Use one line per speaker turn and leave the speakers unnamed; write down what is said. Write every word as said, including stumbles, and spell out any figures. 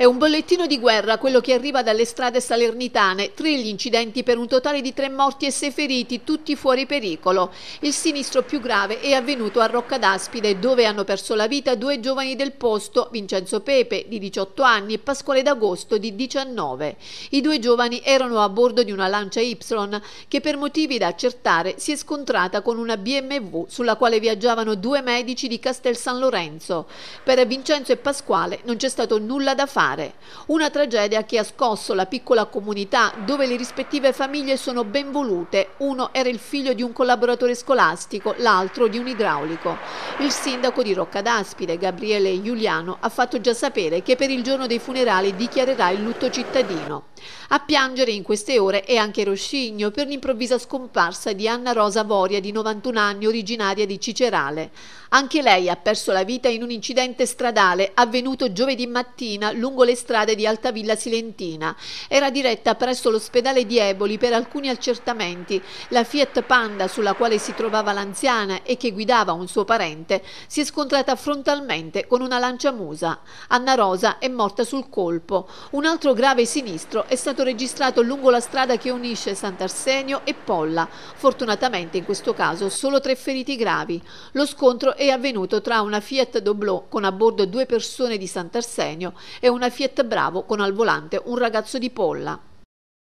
È un bollettino di guerra quello che arriva dalle strade salernitane. Tre gli incidenti per un totale di tre morti e sei feriti, tutti fuori pericolo. Il sinistro più grave è avvenuto a Roccadaspide, dove hanno perso la vita due giovani del posto, Vincenzo Pepe di diciotto anni e Pasquale D'Agosto di diciannove. I due giovani erano a bordo di una Lancia Y che per motivi da accertare si è scontrata con una B M W sulla quale viaggiavano due medici di Castel San Lorenzo. Per Vincenzo e Pasquale non c'è stato nulla da fare. Una tragedia che ha scosso la piccola comunità dove le rispettive famiglie sono ben volute. Uno era il figlio di un collaboratore scolastico, l'altro di un idraulico. Il sindaco di Roccadaspide, Gabriele Giuliano, ha fatto già sapere che per il giorno dei funerali dichiarerà il lutto cittadino. A piangere in queste ore è anche Roscigno per l'improvvisa scomparsa di Anna Rosa Voria, di novantuno anni, originaria di Cicerale. Anche lei ha perso la vita in un incidente stradale avvenuto giovedì mattina lungo le strade di Altavilla Silentina. Era diretta presso l'ospedale di Eboli per alcuni accertamenti. La Fiat Panda sulla quale si trovava l'anziana e che guidava un suo parente si è scontrata frontalmente con una Lancia Musa. Anna Rosa è morta sul colpo. Un altro grave sinistro è stato registrato lungo la strada che unisce Sant'Arsenio e Polla. Fortunatamente in questo caso solo tre feriti gravi. Lo scontro è avvenuto tra una Fiat Doblò con a bordo due persone di Sant'Arsenio e una Fiat Bravo con al volante un ragazzo di Polla.